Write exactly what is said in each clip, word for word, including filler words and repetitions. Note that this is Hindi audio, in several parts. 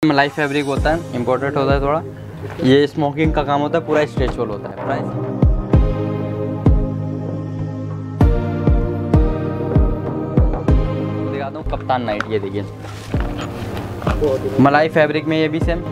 मलाई फैब्रिक होता है, इम्पोर्टेड होता है थोड़ा। ये स्मोकिंग का काम होता है, पूरा स्ट्रेचेबल होता है। प्राइस दिखाता हूँ, कप्तान नाइट। ये देखिए मलाई फैब्रिक में, ये भी सेम।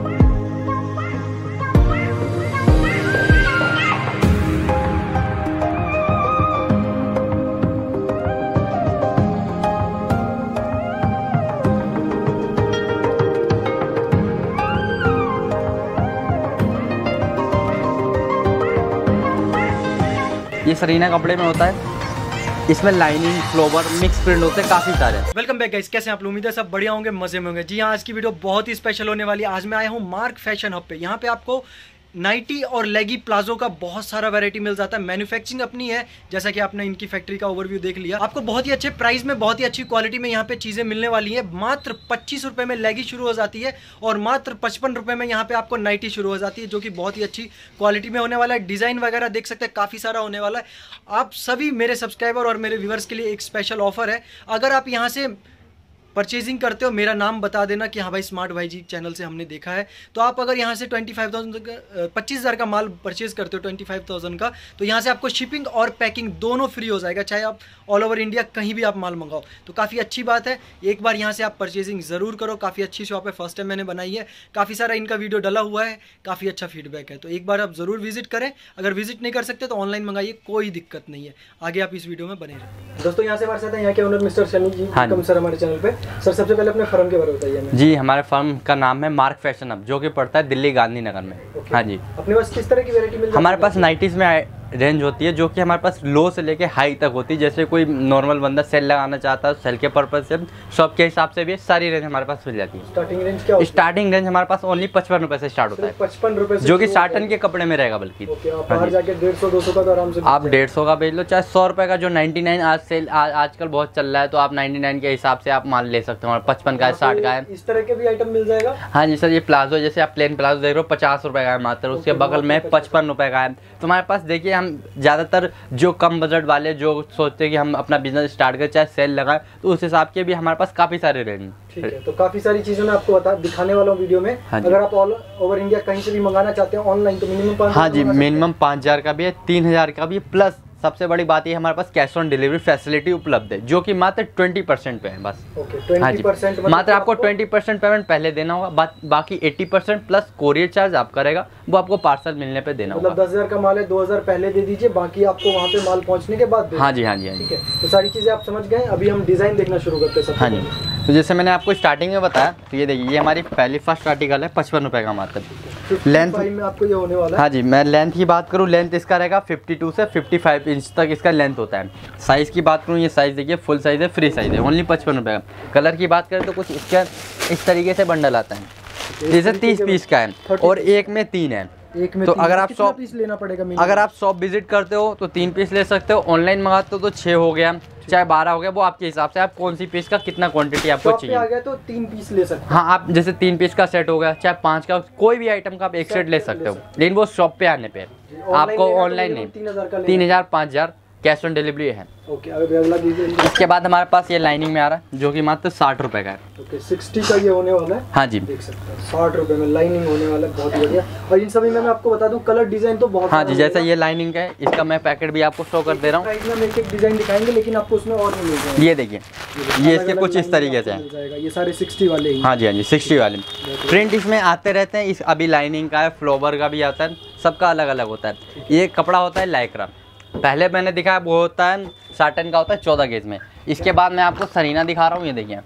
ये सरीना कपड़े में होता है, इसमें लाइनिंग फ्लोवर मिक्स प्रिंट होते हैं काफी सारे। वेलकम बैक गाइस, कैसे हैं आप लोग? उम्मीद है सब बढ़िया होंगे, मजे में होंगे। जी हाँ, आज की वीडियो बहुत ही स्पेशल होने वाली है। आज मैं आया हूँ मार्क फैशन हब पे। यहाँ पे आपको नाइटी और लेगी प्लाजो का बहुत सारा वैरायटी मिल जाता है। मैन्युफैक्चरिंग अपनी है, जैसा कि आपने इनकी फैक्ट्री का ओवरव्यू देख लिया। आपको बहुत ही अच्छे प्राइस में, बहुत ही अच्छी क्वालिटी में यहाँ पे चीजें मिलने वाली है। मात्र पच्चीस रुपए में लेगी शुरू हो जाती है और मात्र पचपन रुपए में यहाँ पे आपको नाइटी शुरू हो जाती है, जो कि बहुत ही अच्छी क्वालिटी में होने वाला है। डिजाइन वगैरह देख सकते हैं, काफी सारा होने वाला है। आप सभी मेरे सब्सक्राइबर और मेरे व्यूअर्स के लिए एक स्पेशल ऑफर है। अगर आप यहाँ से परचेजिंग करते हो, मेरा नाम बता देना कि हाँ भाई स्मार्ट भाई जी चैनल से हमने देखा है। तो आप अगर यहाँ से ट्वेंटी फाइव थाउजेंड का पच्चीस हज़ार का माल परचेज करते हो, ट्वेंटी फाइव थाउजेंड का, तो यहाँ से आपको शिपिंग और पैकिंग दोनों फ्री हो जाएगा, चाहे आप ऑल ओवर इंडिया कहीं भी आप माल मंगाओ। तो काफ़ी अच्छी बात है, एक बार यहाँ से आप परचेजिंग ज़रूर करो। काफ़ी अच्छी शॉप है, फर्स्ट टाइम मैंने बनाई है, काफ़ी सारा इनका वीडियो डला हुआ है, काफ़ी अच्छा फीडबैक है। तो एक बार आप ज़रूर विजिट करें। अगर विजिट नहीं कर सकते तो ऑनलाइन मंगाइए, कोई दिक्कत नहीं है। आगे आप इस वीडियो में बने रहें। दोस्तों यहाँ से हमारे साथ हैं यहाँ के ओनर मिस्टर सनी जी। हाँ सर, हमारे चैनल पे। सर सबसे पहले अपने फर्म के बारे में बताइए। जी, हमारे फर्म का नाम है मार्क फैशन हब, जो कि पड़ता है दिल्ली गांधीनगर में। हाँ जी। अपने पास किस तरह की वैरायटी मिल जाती है? हमारे पास नाइटीज़ में रेंज होती है, जो कि हमारे पास लो से लेके हाई तक होती है। जैसे कोई नॉर्मल बंदा सेल लगाना चाहता है, सेल के पर्पज से, शॉप के हिसाब से भी सारी रेंज हमारे पास मिल जाती है। स्टार्टिंग रेंज क्या होती है? स्टार्टिंग रेंज हमारे पास ओनली पचपन रुपए से स्टार्ट होता है, पचपन रुपए से, जो कि साटन के कपड़े में रहेगा। बल्कि बाहर जाके डेढ़ सौ दो सौ का तो आराम से आप डेढ़ सौ का बेच लो, चाहे सौ रुपए का, जो नाइन्टी नाइन आज सेल आजकल बहुत चल रहा है, तो आप नाइन्टी नाइन के हिसाब से आप माल ले सकते हो। पचपन का है, साठ का है, इस तरह के भी आइटम मिल जाएगा। हाँ जी सर। ये प्लाजो, जैसे आप प्लेन प्लाजो देख रहे हो, पचास रुपए का है मात्र, उसके बगल में पचपन रुपए का है। तो हमारे पास देखिए, हम ज़्यादातर जो कम बजट वाले जो सोचते हैं कि हम अपना बिजनेस स्टार्ट करें, चाहे सेल लगाएं, तो उस हिसाब के भी हमारे पास काफ़ी सारे रेंज। ठीक है, तो काफ़ी सारी चीज़ें मैं आपको बता दिखाने वाला हूँ वीडियो में। हाँ, अगर आप ऑल ओवर इंडिया कहीं से भी मंगाना चाहते हैं ऑनलाइन, तो मिनिमम पाँच हाँ जी, मिनिमम पाँच हज़ार का भी है, तीन हज़ार का भी है, प्लस सबसे बड़ी बात ये हमारे पास कैश ऑन डिलीवरी फैसिलिटी उपलब्ध है, जो कि मात्र ट्वेंटी परसेंट पे है बस। ओके, हाँ जी, मतलब मात्र आपको ट्वेंटी परसेंट पेमेंट पहले देना होगा, बा, बाकी eighty percent plus courier charge आपका रहेगा, वो आपको पार्सल मिलने पे देना होगा। मतलब दस हज़ार का माल है, दो हज़ार पहले दे दीजिए, बाकी आपको वहाँ पे माल पहुँचने के बाद। हाँ जी, हाँ जी, हाँ जी। ठीक है, तो सारी चीज़ें आप समझ गए। अभी हम डिज़ाइन देखना शुरू करते हैं। हाँ जी, तो जैसे मैंने आपको स्टार्टिंग में बताया, तो ये देखिए, ये हमारी पहली फर्स्ट आर्टिकल है, पचपन रुपए का मात्र। लेंथ में आपको ये होने वाला है। हाँ जी, मैं लेंथ की बात करूँ, लेंथ इसका रहेगा फिफ्टी टू से फिफ्टी फाइव इंच तक इसका लेंथ होता है। साइज़ की बात करूँ, ये साइज़ देखिए फुल साइज़ है, फ्री साइज़ है, ओनली पचपन रुपये का। कलर की बात करें तो कुछ इसका इस तरीके से बंडल आता है, जैसे तीस पीस का है और एक में तीन है। एक में तो अगर आप शॉप पीस लेना पड़ेगा, अगर आप शॉप विजिट करते हो तो तीन पीस ले सकते हो, ऑनलाइन मंगाते हो तो छः हो गया, चाहे बारह हो गया, वो आपके हिसाब से, आप कौन सी पीस का कितना क्वांटिटी आपको चाहिए। आ गया तो तीन पीस ले सकते हो। हाँ, आप जैसे तीन पीस का सेट हो गया, चाहे पाँच का, कोई भी आइटम का आप एक सेट ले सकते हो, लेकिन वो शॉप पे आने पे आपको ऑनलाइन नहीं। तीन हज़ार पाँच हज़ार कैश ऑन डिलीवरी है। ओके, अगला दीजिए। इसके बाद हमारे पास ये लाइनिंग में आ रहा है, जो कि मात्र साठ रुपए का है। ओके, सिक्सटी का ये होने वाला है। हाँ जी, देख सकते हैं, साठ रुपए में लाइनिंग होने वाला है, बहुत ही बढ़िया। और इन सभी में मैं आपको बता दूं, कलर डिजाइन तो बहुत। हाँ जी, जैसा ये लाइनिंग का है, इसका मैं पैकेट भी आपको शो कर दे रहा हूँ। हम एक एक डिजाइन दिखाएंगे, लेकिन आपको उसमें और नहीं मिल जाएगा। ये देखिए, ये इसके कुछ इस तरीके से है, ये सारे सिक्सटी वाले ही। हाँ जी, हाँ जी, सिक्सटी वाले प्रिंट इसमें आते रहते हैं। इस अभी लाइनिंग का है, फ्लोवर का भी आता है, सबका अलग अलग होता है। ये कपड़ा होता है लाइक्रा, पहले मैंने दिखाया वो होता है साटन का, होता है चौदह गेज में। इसके बाद मैं आपको सरीना दिखा रहा हूँ, ये देखिए,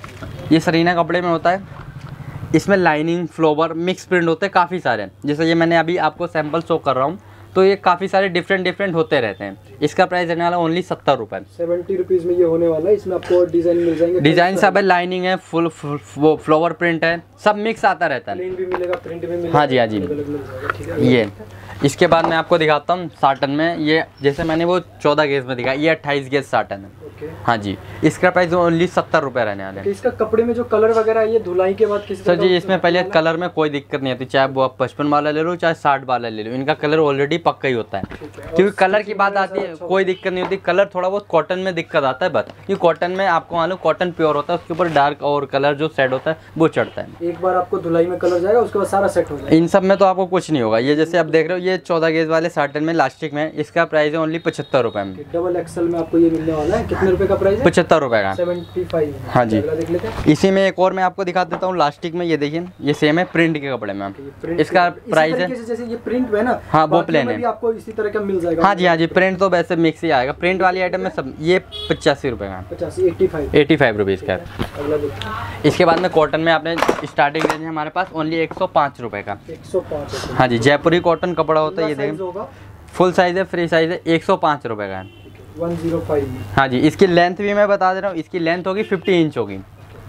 ये सरीना कपड़े में होता है, इसमें लाइनिंग फ्लोवर मिक्स प्रिंट होते हैं काफ़ी सारे। जैसे ये मैंने अभी आपको सैंपल शो कर रहा हूँ, तो ये काफ़ी सारे डिफरेंट डिफरेंट होते रहते हैं। इसका प्राइस रहने वाला ओनली सत्तर रुपये, सेवेंटी रुपीज़ में ये होने वाला है। इसमें आपको डिज़ाइन मिल जाएंगे, डिज़ाइन सब है, लाइनिंग है, फुल वो फ्लावर प्रिंट है, सब मिक्स आता रहता है। प्लेन भी मिलेगा, प्रिंट भी मिलेगा। हाँ जी, हाँ जी, ये इसके बाद मैं आपको दिखाता हूँ साटन में, ये जैसे मैंने वो चौदह गेज में दिखाया, ये अट्ठाईस गेज साटन है। ओके। हाँ जी, इसका प्राइस ओनली सत्तर रुपये रहने वाले हैं। इसका कपड़े में जो कलर वगैरह है ये धुलाई के बाद किसी सर जी इसमें पहले कलर में कोई दिक्कत नहीं आती, चाहे वो आप पचपन वाला ले लो चाहे साठ वाला ले लो, इनका कलर ऑलरेडी पक्का ही होता है। क्योंकि कलर की बात आती है कोई दिक्कत नहीं होती, कलर थोड़ा बहुत कॉटन में दिक्कत आता है बस, क्योंकि कॉटन में आपको मालूम कॉटन प्योर होता है, उसके ऊपर डार्क और कलर जो सेट होता है वो चढ़ता है। एक बार आपको धुलाई में कलर जाएगा उसके बाद सारा सेट हो जाएगा। इन सब में तो आपको कुछ नहीं होगा। ये जैसे आप देख रहे हो ये चौदह गेज वाले साटन में लास्टिक में, इसका प्राइस है ओनली पचहत्तर रुपये में। डबल एक्सल में आपको ये मिलने वाला है, कितने रुपए का प्राइस है? पचहत्तर रुपये का। Seventy five. हाँ जी। देख लेते हैं। इसी में एक और मैं आपको दिखा देता हूँ लास्टिक में, ये देखिए ये सेम है प्रिंट के कपड़े में, इसका प्राइस है जैसे ये प्रिंट है ना, हाँ वो प्लेन है, आपको इसी तरह का मिल जाएगा। हाँ जी हाँ जी, प्रिंट तो वैसे मिक्स ही आएगा, प्रिंट वाली आइटम में सब। ये पचासी रुपये का, पचासी eighty five eighty five rupees का। अगला देखिए। इसके बाद में कॉटन में आपने स्टार्टिंग रेंज है हमारे पास ओनली एक सौ पाँच रुपये का। एक सौ पाँच। हाँ जी, जयपुरी कॉटन कपड़ा होता है, ये देखिए फुल साइज है, फ्री साइज है, एक सौ पाँच रुपये का है। One zero five. हाँ जी, इसकी लेंथ भी मैं बता दे रहा हूँ, इसकी लेंथ होगी फिफ्टी इंच होगी।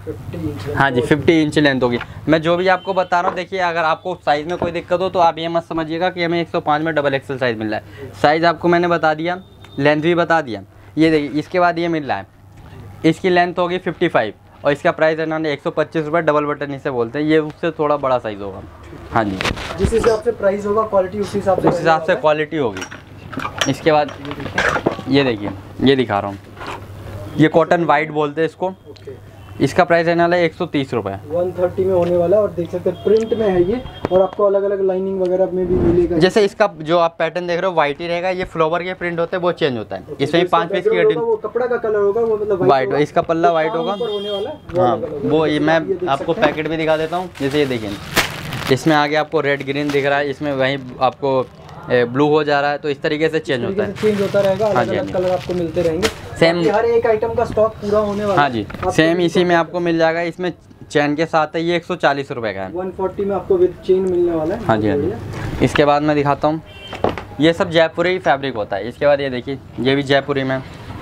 हाँ जी, फिफ्टी इंच लेंथ होगी। मैं जो भी आपको बता रहा हूँ देखिए, अगर आपको साइज़ में कोई दिक्कत हो तो आप ये मत समझिएगा कि हमें एक सौ पाँच में डबल एक्सल साइज़ मिल रहा है। साइज़ आपको मैंने बता दिया, लेंथ भी बता दिया। ये देखिए इसके बाद ये मिल रहा है, इसकी लेंथ होगी फिफ्टी फाइव और इसका प्राइस है ना एक सौ पच्चीस रुपये, डबल बटन इसे बोलते हैं। ये उससे थोड़ा बड़ा साइज़ होगा। हाँ जी, जिस हिसाब से प्राइस होगा क्वालिटी उसी हिसाब से उस हिसाब से क्वालिटी होगी। इसके बाद ये देखिए, ये दिखा रहा हूँ, ये कॉटन वाइट बोलते हैं इसको। इसका प्राइस रहने वाला है एक सौ तीस रुपये, वन थर्टी में होने वाला है। और देख सकते हैं प्रिंट में है ये, और आपको अलग अलग लाइनिंग वगैरह में भी मिलेगा। जैसे इसका जो आप पैटर्न देख रहे हो वाइट ही रहेगा, ये फ्लोवर के प्रिंट होते हैं वो चेंज होता है। इसमें भी पाँच पीस की कटिंग, वो कपड़ा का कलर होगा वो मतलब वाइट, इसका पल्ला वाइट होगा। हाँ वो ये मैं आपको सकते पैकेट भी दिखा देता हूँ। जैसे ये देखिए, इसमें आगे आपको रेड ग्रीन दिख रहा है, इसमें वहीं आपको ब्लू हो जा रहा है, तो इस तरीके से चेंज होता है, चेंज होता रहेगा। हाँ अलग जी, अलग कलर आपको मिलते रहेंगे। सेम हर एक आइटम का स्टॉक पूरा होने वाला है। हाँ जी, सेम इसी में आपको मिल जाएगा। इसमें चैन के साथ है, ये एक सौ चालीस रुपये का है। वन फोर्टी में आपको विद चेन मिलने वाला है। हाँ जी हाँ जी। इसके बाद मैं दिखाता हूँ, ये सब जयपुरी फैब्रिक होता है। इसके बाद ये देखिए, ये भी जयपुरी में,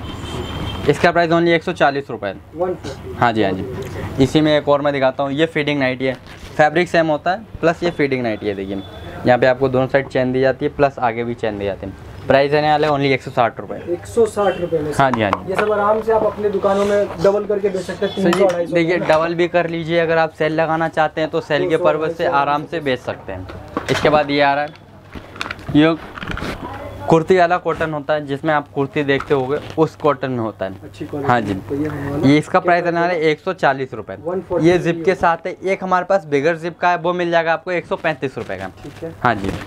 इसका प्राइस ओनली एक सौ चालीस रुपये है। हाँ जी हाँ जी। इसी में एक और मैं दिखाता हूँ, ये फीडिंग नाइटी है, फैब्रिक सेम होता है, प्लस ये फीडिंग नाइटी है। देखिए यहाँ पे आपको दोनों साइड चैन दी जाती है, प्लस आगे भी चैन दी जाती है। प्राइस रहने वाले ओनली एक सौ साठ रुपये। एक सौ साठ रुपये में। हाँ जी हाँ जी। ये सब आराम से आप अपने दुकानों में डबल करके बेच सकते हैं। तीन सौ अढ़ाई सौ। देखिए डबल भी कर लीजिए, अगर आप सेल लगाना चाहते हैं तो सेल के पर्पज से आराम से बेच सकते हैं। इसके बाद ये आ रहा है, ये कुर्ती वाला कॉटन होता है, जिसमें आप कुर्ती देखते होगे उस कॉटन में होता है। अच्छी हाँ जी, ये इसका प्राइस रहने वाला है एक सौ चालीस रुपये। ये जिप के साथ है। एक हमारे पास बिगर जिप का है, वो मिल जाएगा आपको एक सौ पैंतीस रुपये का। ठीक है। हाँ जी,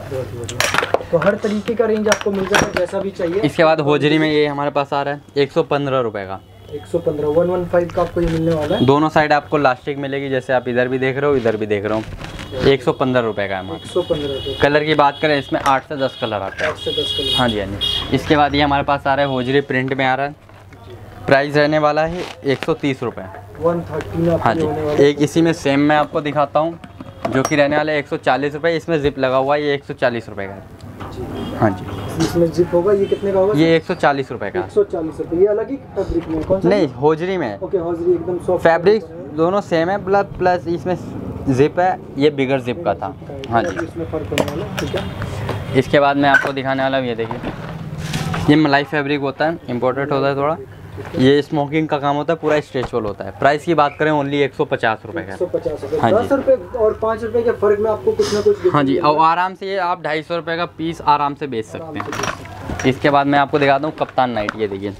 तो हर तरीके का रेंज आपको मिल जाएगा जैसा भी चाहिए। इसके बाद होजरी में ये हमारे पास आ रहा है एक सौ पंद्रह रुपये का। एक सौ पंद्रह, वन वन फाइव का आपको ये मिलने वाला है। दोनों साइड आपको लास्टिक मिलेगी, जैसे आप इधर भी देख रहे हो इधर भी देख रहे हो। एक सौ पंद्रह रुपये का है। एक सौ पंद्रह। कलर की बात करें, इसमें आठ से दस कलर आता है। आठ से दस कलर। हाँ जी हाँ जी। इसके बाद ये हमारे पास आ रहा है होजरी प्रिंट में आ रहा है, प्राइस रहने वाला है एक सौ तीस रुपये। वन थर्टी में हाँ जी। एक इसी में सेम मैं आपको दिखाता हूँ, जो कि रहने वाला है एक सौ चालीस रुपये। इसमें जिप लगा हुआ है, ये एक सौ चालीस रुपये का है। हाँ जी, इसमें जिप होगा। ये कितने का होगा? ये एक सौ चालीस रुपये का। एक सौ चालीस रुपये। ये अलग ही फैब्रिक में कौन सा? नहीं, होजरी में। ओके, होजरी एकदम सॉफ्ट। फैब्रिक दोनों सेम है, प्लस प्लस इसमें जिप है, ये बिगर जिप का था। हाँ जी, इसमें फर्क होने वाला है। ठीक है। इसके बाद मैं आपको दिखाने वाला हूँ, ये देखिए, ये मलाई फैब्रिक होता है, इम्पोर्टेड होता है थोड़ा। ये स्मोकिंग का काम होता है, पूरा स्ट्रेचबल होता है। प्राइस की बात करें ओनली एक सौ पचास रुपये का। एक सौ पचास रुपये। हाँ दस रुपये और पाँच रुपये के फर्क में आपको कुछ ना कुछ। हाँ जी, और आराम से ये आप ढाई सौ रुपये का पीस आराम से बेच सकते हैं। इसके बाद मैं आपको दिखाता हूँ कप्तान नाइट। ये देखिए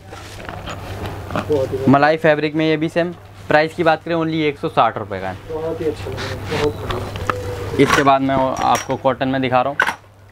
मलाई फैब्रिक में, ये भी सेम। प्राइस की बात करें ओनली एक सौ साठ रुपये का है। बहुत ही अच्छा लग रहा है, बहुत बढ़िया। इसके बाद मैं आपको कॉटन में दिखा रहा हूँ,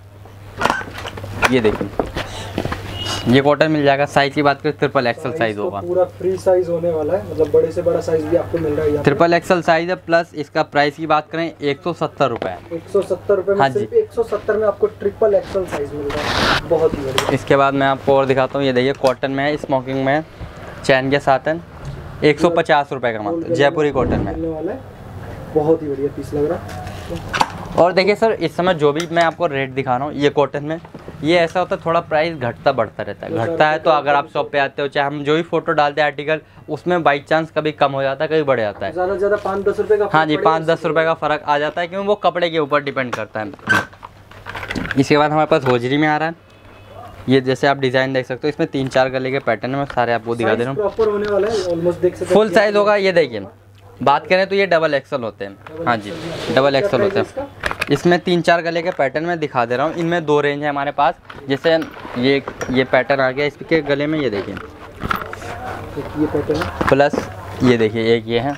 ये देखिए, ये कॉटन मिल जाएगा। साइज की बात करें ट्रिपल एक्सल साइज होगा, पूरा फ्री साइज होने वाला है, मतलब बड़े से बड़ा साइज भी आपको मिल रहा है। ट्रिपल एक्सल साइज है। प्लस इसका प्राइस की बात करें एक सौ सत्तर रुपये। एक सौ सत्तर रुपये में। हाँ सिर्फ एक सौ सत्तर में आपको ट्रिपल एक्सल साइज मिल रहा है, बहुत ही बढ़िया। इसके बाद मैं आपको और दिखाता हूँ, ये देखिए कॉटन में है, स्मोकिंग में, चैन के साथ है, एक सौ पचास रुपये का मात्र जयपुरी कॉटन में मिलने वाला है। बहुत ही बढ़िया पीस लग रहा है। और देखिए सर, इस समय जो भी मैं आपको रेट दिखा रहा हूँ, ये कॉटन में ये ऐसा होता है, थोड़ा प्राइस घटता बढ़ता रहता है। घटता है तो अगर आप शॉप पे आते हो, चाहे हम जो भी फोटो डालते हैं आर्टिकल, उसमें बाई चांस कभी कम हो जाता है, कभी बढ़ जाता है। ज़्यादा ज़्यादा पाँच दस रुपये का। हाँ जी, पाँच दस रुपये का फ़र्क आ जाता है, क्योंकि वो कपड़े के ऊपर डिपेंड करता है। इसके बाद हमारे पास होजरी में आ रहा है, ये जैसे आप डिज़ाइन देख सकते हो, इसमें तीन चार गले के पैटर्न में सारे आपको दिखा दे रहा हूँ। प्रॉपर होने वाला है, ऑलमोस्ट देख सकते हैं फुल साइज होगा। ये देखिए, बात करें तो ये डबल एक्सल होते हैं। हाँ जी, डबल एक्सल होते हैं। इसमें तीन चार गले के पैटर्न में दिखा दे रहा हूँ। इनमें दो रेंज है हमारे पास। जैसे ये ये पैटर्न आ गया इसके गले में, ये देखिए ये पैटर्न है, प्लस ये देखिए एक ये है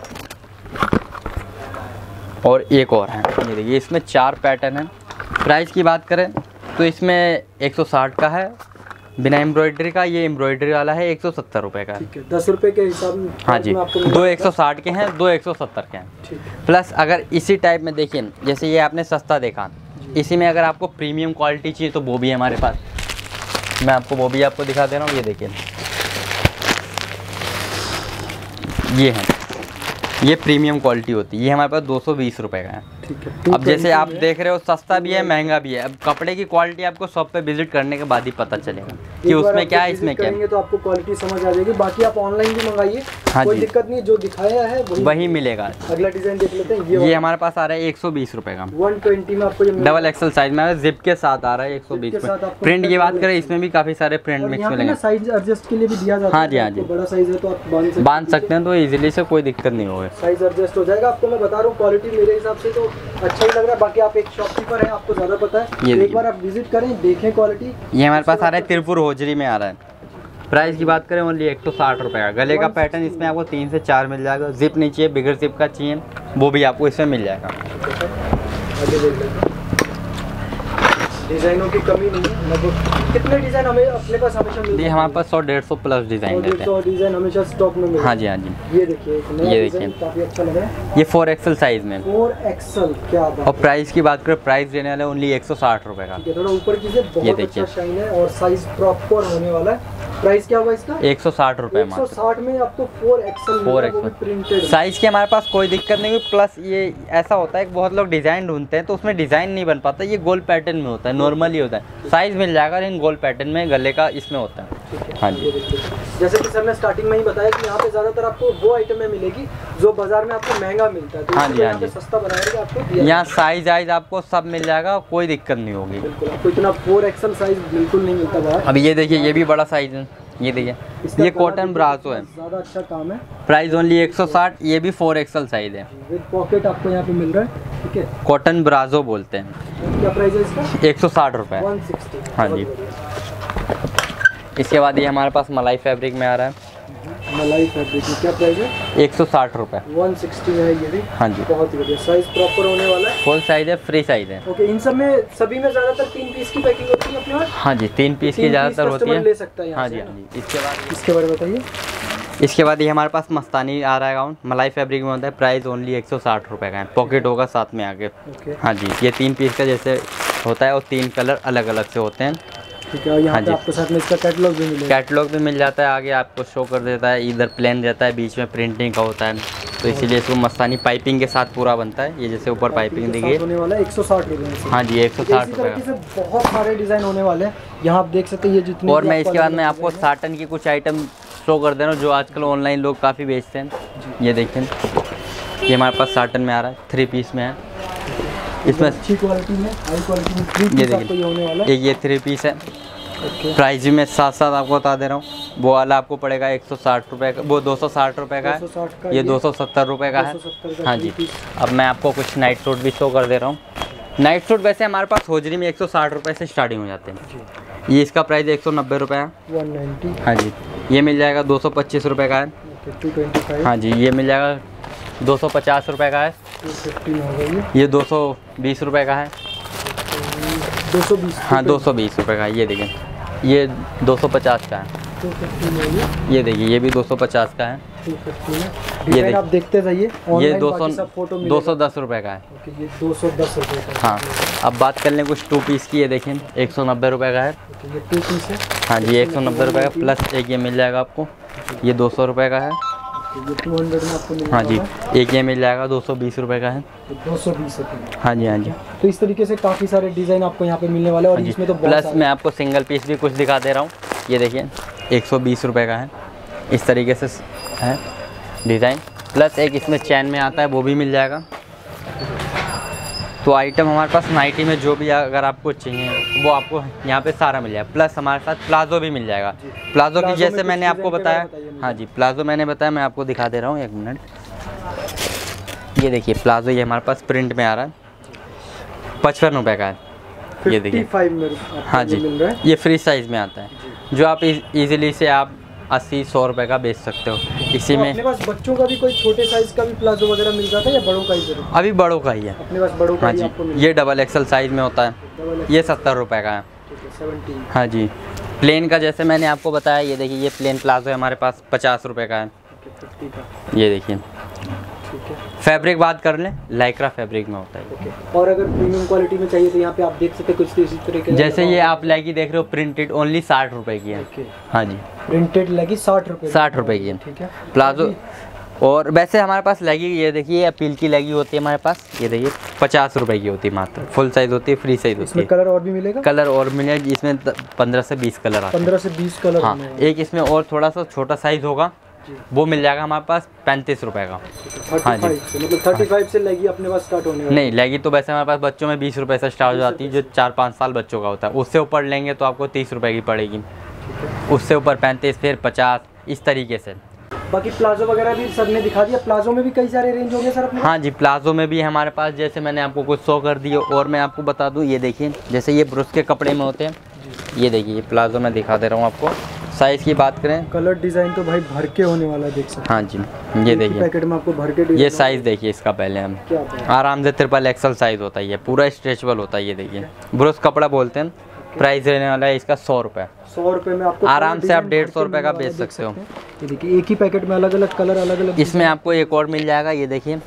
और एक और है। ये देखिए इसमें चार पैटर्न है। प्राइस की बात करें तो इसमें एक सौ साठ का है बिना एम्ब्रॉयडरी का, ये एम्ब्रॉयडरी वाला है एक सौ सत्तर रुपये का। ठीक है, दस रुपये के हिसाब में। हाँ जी, दो एक सौ साठ के हैं, दो एक सौ सत्तर के हैं। ठीक है। प्लस अगर इसी टाइप में देखिए, जैसे ये आपने सस्ता देखा, इसी में अगर आपको प्रीमियम क्वालिटी चाहिए तो वो भी है हमारे पास। मैं आपको वो भी आपको दिखा दे रहा हूँ। ये देखिए, ये है, ये प्रीमियम क्वालिटी होती है। ये हमारे पास दो सौ बीस रुपये का है। ठीक है। अब जैसे आप देख रहे हो, सस्ता भी है महंगा भी है। अब कपड़े की क्वालिटी आपको शॉप पे विजिट करने के बाद ही पता चलेगा कि उसमें क्या है, इसमें क्या है, तो आपको क्वालिटी समझ आ जाएगी। बाकी आप ऑनलाइन भी मंगाइए, हाँ कोई जी, दिक्कत नहीं, जो दिखाया है वही, वही मिलेगा। अगला डिजाइन देख लेते हैं। ये ये हमारे पास आ रहा है एक सौ बीस रुपये का, एक सौ बीस में आपको ये डबल एक्सल साइज में जिप के साथ आ रहा है एक सौ बीस में। प्रिंट की बात करें, इसमें भी काफ़ी सारे प्रिंट मिक्स मिलेंगे। साइज एडजस्ट के लिए भी दिया जाता है। हाँ जी, हाँ जी, बड़ा साइज है तो आप बांध सकते बांध सकते हैं, तो इजीली से कोई दिक्कत नहीं होगी, साइज एडजस्ट हो जाएगा। आपको मैं बता रहा हूँ, क्वालिटी मेरे हिसाब से तो अच्छा ही लग रहा है। बाकी आप एक शॉपकीपर हैं, आपको ज़्यादा पता है। ये एक बार आप विजिट करें, देखें क्वालिटी। ये हमारे पास आ रहा है तिरपुर होजरी में आ रहा है। प्राइस की बात करें ओनली एक सौ साठ रुपये का। गले का पैटर्न इसमें आपको तीन से चार मिल जाएगा। जिप नहीं चाहिए, बिगर जिप का चाहिए, वो भी आपको इसमें मिल जाएगा। आगे देख लेते हैं, डिजाइनों की कमी नहीं है। लगभग कितने डिजाइन हमें अपने पास हमेशा मिलते हैं? ये हमारे पास सौ डेढ़ सौ प्लस डिजाइन रहते हैं। डिजाइन हमेशा स्टॉक में मिलते हैं। हाँ जी, हाँ जी, ये देखिए, एक नया ये डिजाइन देखिए, काफी अच्छा लग रहा है। ये फोर एक्सल साइज में, फोर एक्सल, क्या बात और प्राइस की बात करें, प्राइस देने वाले ओनली एक सौ साठ रुपये का। है। थोड़ा ऊपर कीजिए, ये बहुत देखिए, अच्छा शाइन है और साइज प्रॉपर होने वाला है। प्राइस क्या होगा इसका? एक सौ साठ रुपये एक सौ साठ में आपको four XL four XL printed size की हमारे पास कोई दिक्कत नहीं हुई। प्लस ये ऐसा होता है कि बहुत लोग डिज़ाइन ढूंढते हैं तो उसमें डिज़ाइन नहीं बन पाता। ये गोल पैटर्न में होता है, नॉर्मली होता है। साइज मिल जाएगा, लेकिन गोल पैटर्न में गले का इसमें होता है। हाँ जी, जैसे कि सर ने स्टार्टिंग में ही बताया कि यहाँ पे ज़्यादातर आपको वो आइटमें मिलेगी जो बाजार में आपको महंगा मिलता है। तो हाँ जी, हाँ जी, सस्ता बनाएगा आपको। यहाँ साइज वाइज आपको सब मिल जाएगा, कोई दिक्कत नहीं होगी। बिल्कुल, आपको इतना फोर एक्सल साइज बिल्कुल नहीं मिलता बाहर। अब ये देखिए, ये भी बड़ा साइज है। ये देखिए, ये कॉटन ब्रासो है, ज़्यादा अच्छा काम है। प्राइस ओनली एक सौ साठ। ये भी फोर एक्सल साइज है, विद पॉकेट आपको यहाँ पे मिल रहा है। ठीक है, कॉटन ब्राजो बोलते हैं। क्या प्राइस है इसका? एक सौ साठ रुपये। One sixty. हाँ जी। इसके बाद ये हमारे पास मलाई फैब्रिक में आ रहा है। मलाई फैब्रिक में क्या प्राइस है? एक सौ साठ रुपये। वन सिक्सटी में है ये भी। हाँ जी, बहुत ही बढ़िया, साइज प्रॉपर होने वाला है। फुल साइज है, फ्री साइज है। ओके, इन सब में सभी में ज़्यादातर तीन पीस की पैकिंग होती है अपने पास? हाँ जी, तीन पीस की ज़्यादातर होती है। ले सकता है यहाँ हाँ से, जी, हाँ जी। इसके बाद इसके बारे में बताइए। इसके बाद ये हमारे पास मस्तानी आ रहा है गाउन, मलाई फैब्रिक में होता है। प्राइस ओनली एक सौ साठ रुपये का है, पॉकेट होगा साथ में आगे। ओके, हाँ जी, ये तीन पीस का जैसे होता है और तीन कलर अलग अलग से होते हैं। ठीक है, और यहाँ हाँ पे जी, आपको साथ में इसका कैटलॉग भी मिलेगा। कैटलॉग भी मिल जाता है, आगे आपको शो कर देता है। इधर प्लेन रहता है, बीच में प्रिंटिंग का होता है, तो इसीलिए इसको मस्तानी पाइपिंग के साथ पूरा बनता है। ये जैसे ऊपर पाइपिंग देखिए, होने वाला है एक सौ साठ रुपये। हाँ जी, एक सौ साठ रुपये से बहुत सारे डिज़ाइन होने वाले हैं। यहाँ आप देख सकते हैं, ये जितने और मैं इसके बाद में आपको साटन की कुछ आइटम शो कर दे रहा हूँ जो आजकल ऑनलाइन लोग काफ़ी बेचते हैं। ये देखें, ये हमारे पास साटन में आ रहा है, थ्री पीस में है। इसमें अच्छी क्वालिटी में, हाई क्वालिटी में थ्री ये पीस आपको ये होने वाला है। देखिए, एक ये थ्री पीस है। ओके, प्राइस भी मैं साथ साथ आपको बता दे रहा हूँ। वो वाला आपको पड़ेगा एक सौ साठ रुपये का, वो दो सौ साठ रुपये का दो सौ साठ का है। ये दो सौ सत्तर रुपये का है। दो सौ सत्तर का हाँ जी। three अब मैं आपको कुछ नाइट सूट भी शो कर दे रहा हूँ। नाइट सूट वैसे हमारे पास होजरी में एक सौ साठ रुपये से स्टार्टिंग हो जाते हैं। ये इसका प्राइस एक सौ नब्बे रुपये है। One ninety. हाँ जी, ये मिल जाएगा दो सौ पच्चीस रुपये का है। Two twenty five. हाँ जी, ये मिल जाएगा दो सौ पचास रुपये का है। टू फिफ्टीन हो गई है। ये दो सौ बीस रुपये का है। दो सौ बीस। हाँ, दो सौ बीस रुपये का है। ये देखें, ये दो सौ पचास का है। टू फिफ्टीन हो गई। ये देखिए, ये भी दो सौ पचास का है। टू फिफ्टीन है। ये डिज़ाइन देखिए, आप देखते जाइए। ये ऑनलाइन दो बाकी सौ सब फोटो दो सौ दस रुपये का है। ओके, ये दो सौ दस रुपये का। हाँ, अब बात कर लें कुछ टू पीस की। ये देखें, एक सौ नब्बे रुपये का है। ओके, ये टू पीस है। हाँ जी, एक सौ नब्बे रुपये का, प्लस एक ये मिल जाएगा आपको, ये दो सौ रुपये का है। ओके, ये टू हंड्रेड में आपको मिल हाँ जी, जाएगा। एक ये मिल जाएगा दो सौ बीस रुपये का है। दो सौ बीस रुपये। हाँ जी, हाँ जी, तो इस तरीके से काफ़ी सारे डिज़ाइन आपको यहाँ पे मिलने वाले हैं और हाँ जी। इसमें तो बहुत प्लस सारे- मैं आपको सिंगल पीस भी कुछ दिखा दे रहा हूँ। ये देखिए, एक सौ बीस रुपये का है। इस तरीके से है डिज़ाइन। प्लस एक इसमें चैन में आता है, वो भी मिल जाएगा। तो आइटम हमारे पास नाइटी में जो भी अगर आपको चाहिए वो आपको यहाँ पे सारा मिल जाएगा, प्लस हमारे साथ प्लाजो भी मिल जाएगा। प्लाजो की जैसे मैंने आपको बताया, हाँ जी प्लाजो मैंने बताया, मैं आपको दिखा दे रहा हूँ एक मिनट। ये देखिए प्लाजो, ये हमारे पास प्रिंट में आ रहा है, पचपन रुपये का है। ये देखिए, हाँ जी ये फ्री साइज़ में आता है, जो आप इजीली से आप अस्सी सौ रुपये का बेच सकते हो। इसी तो में अपने पास बच्चों का भी कोई छोटे साइज का भी प्लाजो वगैरह मिल जाता है या बड़ों का ही जरूर? अभी बड़ों का ही है अपने पास बड़ों का हाँ ही जी। आपको मिल ये डबल एक्सल साइज़ में होता है, ये सत्तर रुपये का है। हाँ जी। प्लेन का जैसे मैंने आपको बताया, ये देखिए ये प्लेन प्लाजो है हमारे पास पचास रुपये का है। ये देखिए फैब्रिक बात कर लें, लाइक्रा फैब्रिक में होता है। okay. और अगर प्रीमियम क्वालिटी में चाहिए तो यहाँ पे आप देख सकते हैं कुछ इसी तरीके के, जैसे ये आप लेगी देख रहे हो प्रिंटेड, ओनली साठ रुपए की है। okay. हाँ जी प्रिंटेड लेगी साठ रुपये साठ रुपए की है। ठीक है प्लाजो। और वैसे हमारे पास लेगी, ये देखिए अपील की लेगी होती है हमारे पास, ये देखिए पचास रुपए की होती है मात्र, फुल साइज होती है, फ्री साइज होती इसमें है। कलर और भी मिलेगा? कलर और मिलेगा, इसमें पंद्रह से बीस कलर आते हैं। पंद्रह से बीस कलर। हाँ, एक इसमें और थोड़ा सा छोटा साइज होगा, वो मिल जाएगा हमारे पास पैंतीस रुपए का। हाँ जी, मतलब पैंतीस से लेगी अपने पास स्टार्ट होने वाली? नहीं, लेगी तो वैसे हमारे पास बच्चों में बीस रुपए से स्टार्ट हो जाती है, जो चार पाँच साल बच्चों का होता है। उससे ऊपर लेंगे तो आपको तीस रुपए की पड़ेगी, उससे ऊपर पैंतीस, फिर पचास, इस तरीके से। बाकी प्लाजो वगैरह भी सर ने दिखा दिया। प्लाजो में भी कई सारे रेंज होंगे सर अपने? हाँ जी, प्लाजो में भी हमारे पास, जैसे मैंने आपको कुछ शो कर दिए। और मैं आपको बता दूं, ये देखिए जैसे ये ब्रुश के कपड़े में होते हैं, ये देखिए ये प्लाजो में दिखा दे रहा हूँ आपको। साइज़ की बात करें, कलर डिज़ाइन तो भाई भर के होने वाला है, देख सकते हैं। हाँ जी ये देखिए पैकेट में आपको भर के ये साइज़ देखिए इसका, पहले हम आराम से ट्रिपल एक्सल साइज़ होता है, ये पूरा स्ट्रेचबल होता है। ये देखिए ब्रुश कपड़ा बोलते हैं। प्राइस रहने वाला है इसका सौ रुपये। सौ रुपये में आपको आराम से आप डेढ़ सौ रुपये का बेच सकते हो। ये देखिए एक ही पैकेट में अलग अलग कलर, अलग अलग। इसमें आपको एक और मिल जाएगा, ये देखिए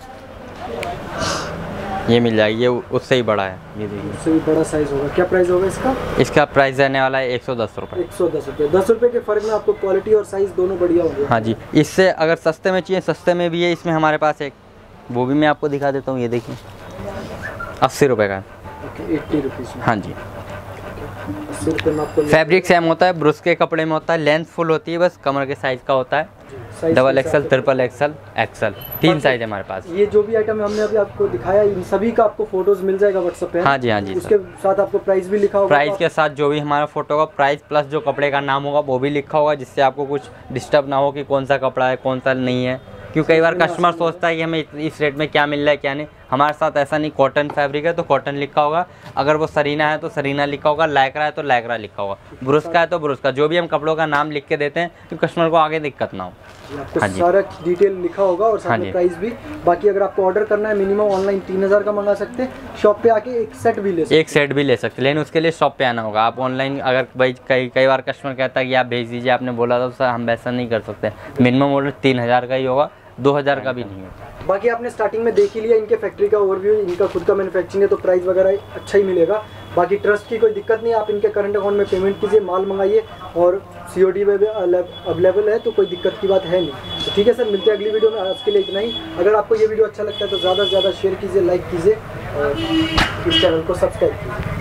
ये मिल जाएगी, ये उससे ही बड़ा है। ये देखिए उससे भी बड़ा साइज होगा। क्या प्राइस होगा इसका? इसका प्राइस रहने वाला है एक सौ दस रुपये। एक सौ दस रुपये। दस रुपये के फर्क में आपको क्वालिटी और साइज दोनों बढ़िया होंगे। हाँ जी, इससे अगर सस्ते में चाहिए, सस्ते में भी है इसमें हमारे पास एक, वो भी मैं आपको दिखा देता हूँ। ये देखिए अस्सी रुपये का। Eighty rupees. हाँ जी, अस्सी रुपये में आपको। फैब्रिक सेम होता है, ब्रुश के कपड़े में होता है, लेंथ फुल होती है, बस कमर के साइज़ का होता है। Double XL, triple XL, XL, तीन साइज है हमारे पास। ये जो भी आइटम हमने अभी आपको दिखाया, इन सभी का आपको फोटोज मिल जाएगा व्हाट्सएप पे? हाँ जी हाँ जी। उसके साथ आपको प्राइस भी लिखा होगा? प्राइस के साथ जो भी हमारा फोटो का प्राइस प्लस जो कपड़े का नाम होगा वो भी लिखा होगा, जिससे आपको कुछ डिस्टर्ब ना हो कि कौन सा कपड़ा है कौन सा नहीं है। क्योंकि कई बार कस्टमर सोचता है कि हमें इस रेट में क्या मिल रहा है क्या नहीं। हमारे साथ ऐसा नहीं, कॉटन फैब्रिक है तो कॉटन लिखा होगा, अगर वो सरीना है तो सरीना लिखा होगा, लाइक्रा है तो लाइक्रा लिखा होगा, ब्रुश का है तो ब्रुश का। जो भी हम कपड़ों का नाम लिख के देते हैं तो कस्टमर को आगे दिक्कत ना हो। आपको हाँ सारा डिटेल लिखा होगा और साथ में प्राइस भी। बाकी अगर आपको ऑर्डर करना है मिनिमम ऑनलाइन तीन हज़ार का मंगा सकते हैं, शॉप पे आके एक सेट भी ले सकते एक सेट भी ले सकते हैं, लेकिन उसके लिए शॉप पे आना होगा। आप ऑनलाइन अगर भाई कई कई बार कस्टमर कहता है कि आप भेज दीजिए, आपने बोला था सर हम वैसा नहीं कर सकते। मिनिमम ऑर्डर तीन हज़ार का ही होगा, दो हज़ार का भी नहीं होगा। बाकी आपने स्टार्टिंग में देख ही लिया इनके फैक्ट्री का ओवरव्यू, इनका खुद का मैन्युफैक्चरिंग है तो प्राइस वगैरह अच्छा ही मिलेगा। बाकी ट्रस्ट की कोई दिक्कत नहीं, आप इनके करंट अकाउंट में पेमेंट कीजिए, माल मंगाइए और सीओडी में भी अवेलेबल है, तो कोई दिक्कत की बात है नहीं। तो ठीक है सर, मिलते हैं अगली वीडियो में। आज के लिए इतना ही। अगर आपको ये वीडियो अच्छा लगता है तो ज़्यादा से ज़्यादा शेयर कीजिए, लाइक कीजिए और इस चैनल को सब्सक्राइब कीजिए।